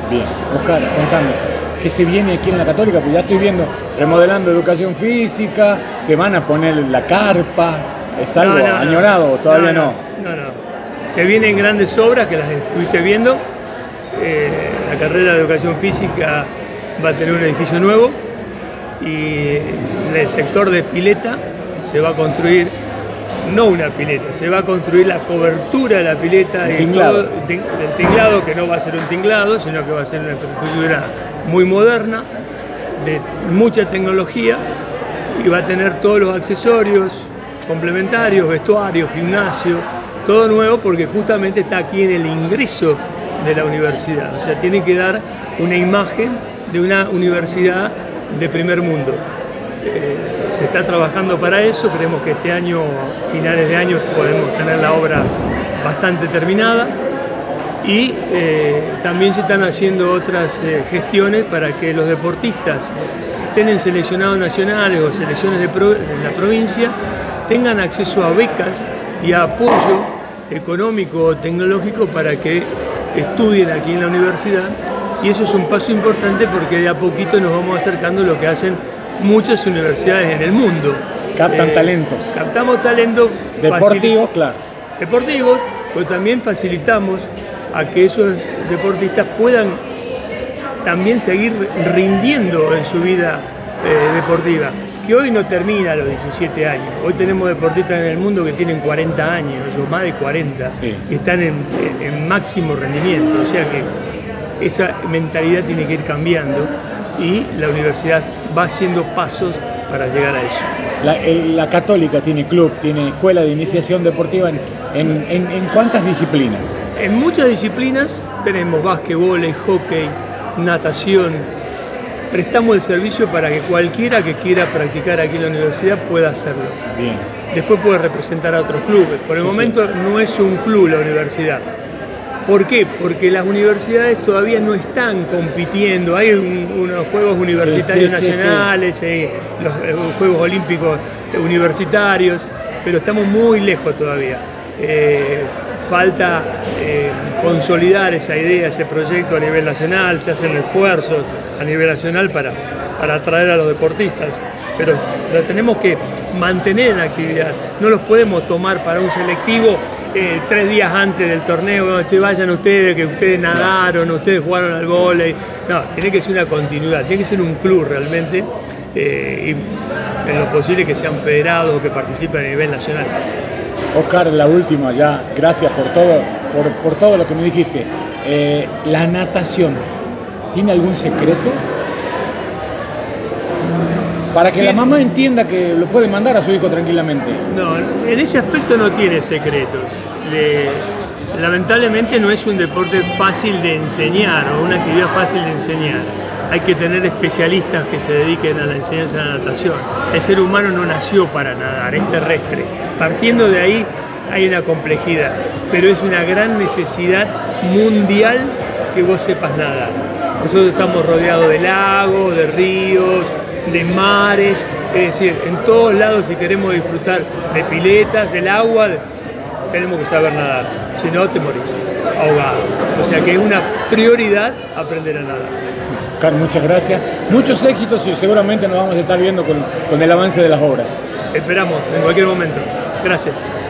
Bien, Oscar, contame, ¿qué se viene aquí en la Católica? Pues ya estoy viendo, remodelando educación física, te van a poner la carpa, ¿es algo añorado o todavía no? No. Se vienen grandes obras que las estuviste viendo. La carrera de educación física va a tener un edificio nuevo y el sector de pileta se va a construir, no una pileta, se va a construir la cobertura de la pileta y todo el tinglado, que no va a ser un tinglado, sino que va a ser una infraestructura muy moderna, de mucha tecnología, y va a tener todos los accesorios complementarios, vestuarios, gimnasio, todo nuevo, porque justamente está aquí en el ingreso de la universidad. O sea, tiene que dar una imagen de una universidad de primer mundo. Se está trabajando para eso, creemos que este año, finales de año, podemos tener la obra bastante terminada, y también se están haciendo otras gestiones para que los deportistas que estén en seleccionados nacionales o selecciones de la provincia tengan acceso a becas y a apoyo económico o tecnológico para que estudien aquí en la universidad, y eso es un paso importante porque de a poquito nos vamos acercando a lo que hacen muchas universidades en el mundo. Captan talentos. Captamos talentos deportivos, claro. Deportivos, pero también facilitamos a que esos deportistas puedan también seguir rindiendo en su vida deportiva, que hoy no termina a los 17 años. Hoy tenemos deportistas en el mundo que tienen 40 años o más de 40, sí, y están en máximo rendimiento. O sea que esa mentalidad tiene que ir cambiando y la universidad va haciendo pasos para llegar a eso. La Católica tiene club, tiene escuela de iniciación deportiva ¿en cuántas disciplinas? En muchas disciplinas tenemos básquetbol, hockey, natación. Prestamos el servicio para que cualquiera que quiera practicar aquí en la universidad pueda hacerlo. Bien. Después puede representar a otros clubes. Por el momento no es un club la universidad. ¿Por qué? Porque las universidades todavía no están compitiendo. Hay unos Juegos Universitarios Nacionales, los Juegos Olímpicos Universitarios, pero estamos muy lejos todavía. Falta consolidar esa idea, ese proyecto a nivel nacional. Se hacen esfuerzos a nivel nacional para atraer a los deportistas, pero lo tenemos que mantener en actividad. No los podemos tomar para un selectivo 3 días antes del torneo, che, vayan ustedes, que ustedes nadaron, ustedes jugaron al vóley. No, tiene que ser una continuidad, tiene que ser un club realmente, y en lo posible que sean federados o que participen a nivel nacional. Oscar, la última ya, gracias por todo lo que me dijiste. La natación, ¿tiene algún secreto? Para que la mamá entienda que lo puede mandar a su hijo tranquilamente. No, en ese aspecto no tiene secretos. Lamentablemente no es un deporte fácil de enseñar o una actividad fácil de enseñar. Hay que tener especialistas que se dediquen a la enseñanza de la natación. El ser humano no nació para nadar, es terrestre. Partiendo de ahí hay una complejidad, pero es una gran necesidad mundial que vos sepas nadar. Nosotros estamos rodeados de lagos, de ríos, de mares, es decir, en todos lados, si queremos disfrutar de piletas, del agua, tenemos que saber nadar, si no te morís ahogado. O sea que es una prioridad aprender a nadar. Oscar, muchas gracias, muchos éxitos y seguramente nos vamos a estar viendo con el avance de las obras. Esperamos en cualquier momento. Gracias.